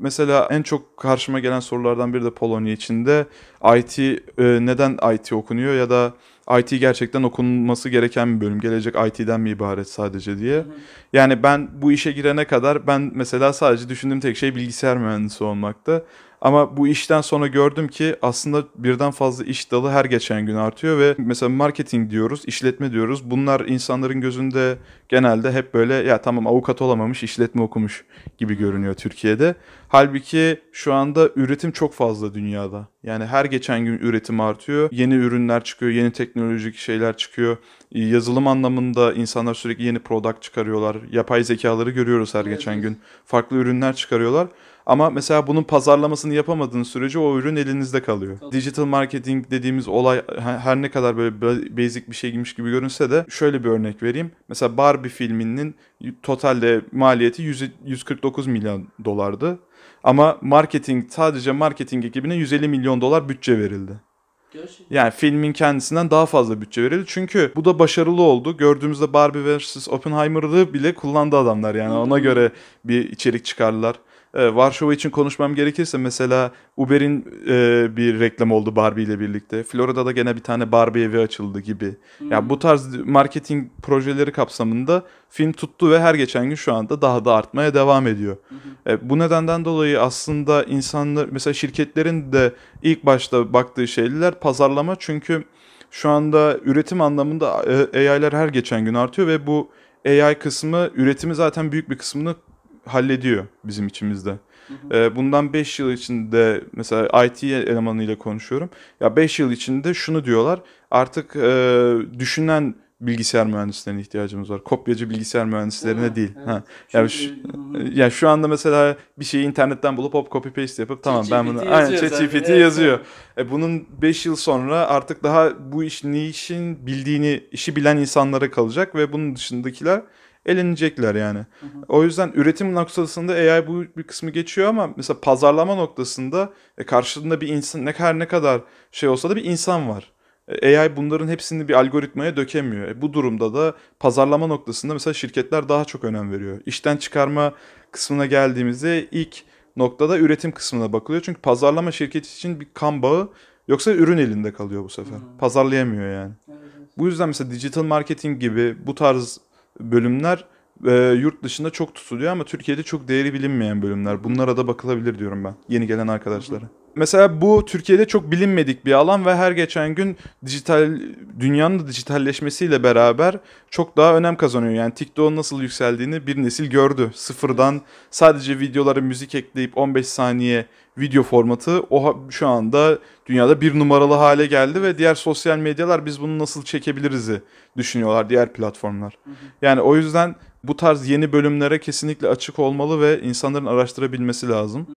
mesela en çok karşıma gelen sorulardan biri de Polonya içinde IT, neden IT okunuyor ya da IT gerçekten okunması gereken bir bölüm. Gelecek IT'den mi ibaret sadece Hı diye. hı. Yani ben bu işe girene kadar ben mesela sadece düşündüğüm tek şey bilgisayar mühendisi olmaktı. Ama bu işten sonra gördüm ki aslında birden fazla iş dalı her geçen gün artıyor ve mesela marketing diyoruz, işletme diyoruz. Bunlar insanların gözünde genelde hep böyle ya tamam avukat olamamış, işletme okumuş gibi Hı hı. görünüyor Türkiye'de. Halbuki şu anda üretim çok fazla dünyada. Yani her geçen gün üretim artıyor. Yeni ürünler çıkıyor, yeni teknolojik şeyler çıkıyor. Yazılım anlamında insanlar sürekli yeni product çıkarıyorlar. Yapay zekaları görüyoruz her Evet, geçen evet. gün. Farklı ürünler çıkarıyorlar. Ama mesela bunun pazarlamasını yapamadığın sürece o ürün elinizde kalıyor. Digital marketing dediğimiz olay her ne kadar böyle basic bir şeymiş gibi görünse de şöyle bir örnek vereyim. Mesela Barbie filminin totalde maliyeti 149 milyon dolardı. Ama sadece marketing ekibine 150 milyon dolar bütçe verildi. Gerçekten. Yani filmin kendisinden daha fazla bütçe verildi. Çünkü bu da başarılı oldu. Gördüğümüzde Barbie vs. Oppenheimer'ı bile kullandı adamlar. Yani ona Hmm. göre bir içerik çıkardılar. Varşova için konuşmam gerekirse mesela Uber'in bir reklam oldu Barbie ile birlikte. Florida'da gene bir tane Barbie evi açıldı gibi. Ya bu Hmm. tarz marketing projeleri kapsamında film tuttu ve her geçen gün şu anda daha da artmaya devam ediyor. Hı hı. Bu nedenden dolayı aslında insanlar mesela şirketlerin de ilk başta baktığı şeyler pazarlama. Çünkü şu anda üretim anlamında AI'ler her geçen gün artıyor ve bu AI kısmı üretimi zaten büyük bir kısmını hallediyor bizim içimizde. Hı hı. Bundan 5 yıl içinde mesela IT elemanıyla konuşuyorum. Ya 5 yıl içinde şunu diyorlar. Artık düşünen bilgisayar mühendislerine ihtiyacımız var. Kopyacı bilgisayar Değil mühendislerine mi? değil. Ha. Evet. Yani Çünkü hı hı. ya şu anda mesela bir şeyi internetten bulup hop copy paste yapıp tamam ben ChatGPT bunu aynen yazıyor zaten. ChatGPT Evet. yazıyor. Bunun 5 yıl sonra artık daha bu işin bildiğini, işi bilen insanlara kalacak ve bunun dışındakiler elenecekler yani. Hı hı. O yüzden üretim noktasında AI bu bir kısmı geçiyor ama mesela pazarlama noktasında karşılığında bir insan ne kadar şey olsa da bir insan var. AI bunların hepsini bir algoritmaya dökemiyor. Bu durumda da pazarlama noktasında mesela şirketler daha çok önem veriyor. İşten çıkarma kısmına geldiğimizde ilk noktada üretim kısmına bakılıyor. Çünkü pazarlama şirket için bir kan bağı yoksa ürün elinde kalıyor bu sefer. Hmm. Pazarlayamıyor yani. Evet, evet. Bu yüzden mesela digital marketing gibi bu tarz bölümler yurt dışında çok tutuluyor ama Türkiye'de çok değeri bilinmeyen Hı bölümler. hı. Bunlara da bakılabilir diyorum ben yeni gelen Hı hı. arkadaşlara. Mesela bu Türkiye'de çok bilinmedik bir alan ve her geçen gün dünyanın da dijitalleşmesiyle beraber çok daha önem kazanıyor. Yani TikTok'un nasıl yükseldiğini bir nesil gördü. Sıfırdan Evet. sadece videolara müzik ekleyip 15 saniye video formatı şu anda dünyada bir numaralı Hı hı. hale geldi ve Evet. diğer sosyal medyalar biz bunu nasıl çekebiliriz'i düşünüyorlar diğer platformlar. Hı hı. Yani o yüzden bu tarz yeni bölümlere kesinlikle açık olmalı ve insanların araştırabilmesi lazım.